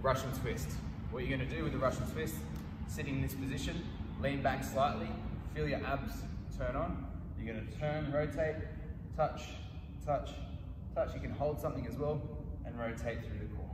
Russian twist. What you're going to do with the Russian twist, sitting in this position, lean back slightly, feel your abs turn on. You're going to turn, rotate, touch, touch, touch. You can hold something as well and rotate through the core.